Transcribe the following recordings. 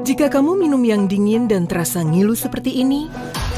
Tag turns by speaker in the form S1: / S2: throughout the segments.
S1: Jika kamu minum yang dingin dan terasa ngilu seperti ini,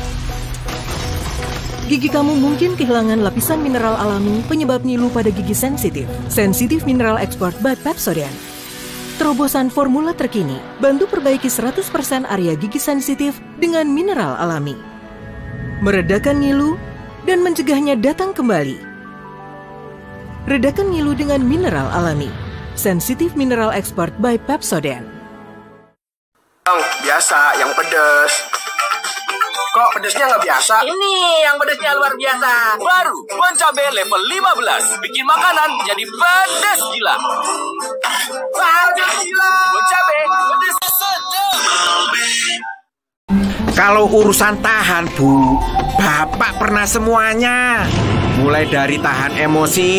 S1: gigi kamu mungkin kehilangan lapisan mineral alami penyebab ngilu pada gigi sensitif. Sensitive Mineral Expert by Pepsodent. Terobosan formula terkini, bantu perbaiki 100% area gigi sensitif dengan mineral alami. Meredakan ngilu dan mencegahnya datang kembali. Redakan ngilu dengan mineral alami. Sensitive Mineral Expert by Pepsodent.
S2: Yang biasa, yang pedes. Kok pedesnya nggak biasa?
S3: Ini yang pedesnya luar biasa.
S4: Baru Bon Cabe level 15. Bikin makanan jadi pedes gila.
S2: Pedes gila.
S4: Bon Cabe pedes sedap.
S5: Kalau urusan tahan, Bu, Bapak pernah semuanya. Mulai dari tahan emosi,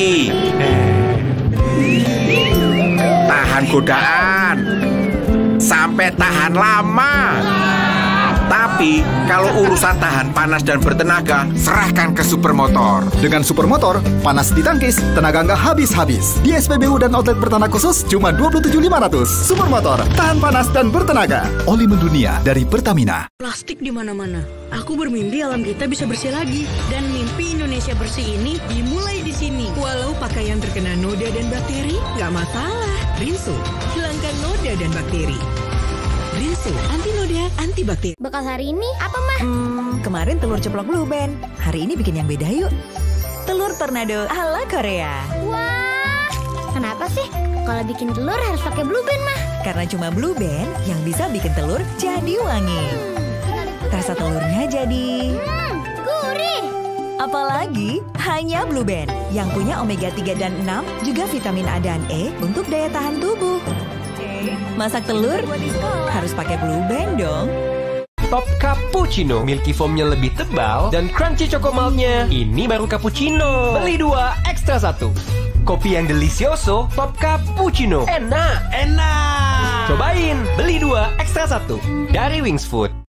S5: tahan godaan, sampai tahan lama. Tapi kalau urusan tahan panas dan bertenaga, serahkan ke Supermotor.
S6: Dengan Supermotor, panas ditangkis, tenaga nggak habis-habis. Di SPBU dan outlet Pertana khusus cuma 27.500. Supermotor, tahan panas dan bertenaga. Oli mendunia dari Pertamina.
S7: Plastik di mana-mana. Aku bermimpi alam kita bisa bersih lagi. Dan mimpi Indonesia bersih ini dimulai di sini. Walau pakaian terkena noda dan bakteri, nggak masalah. Rinso, hilangkan noda dan bakteri. Rinso, anti noda, anti bakteri.
S8: Bekal hari ini apa, Mah?
S9: Kemarin telur ceplok Blue Band. Hari ini bikin yang beda yuk. Telur tornado ala Korea.
S8: Wah, kenapa sih kalau bikin telur harus pakai Blue Band, Mah?
S9: Karena cuma Blue Band yang bisa bikin telur jadi wangi. Rasa telurnya jadi
S8: gurih.
S9: Apalagi hanya Blue Band yang punya omega 3 dan 6, juga vitamin A dan E untuk daya tahan tubuh. Masak telur harus pakai Blue Band dong.
S4: Top Cappuccino, milky foamnya lebih tebal dan crunchy chocomaltnya. Ini baru cappuccino. Beli 2 ekstra 1. Kopi yang delicioso, Top Cappuccino. Enak. Cobain, beli 2 ekstra 1 dari Wings Food.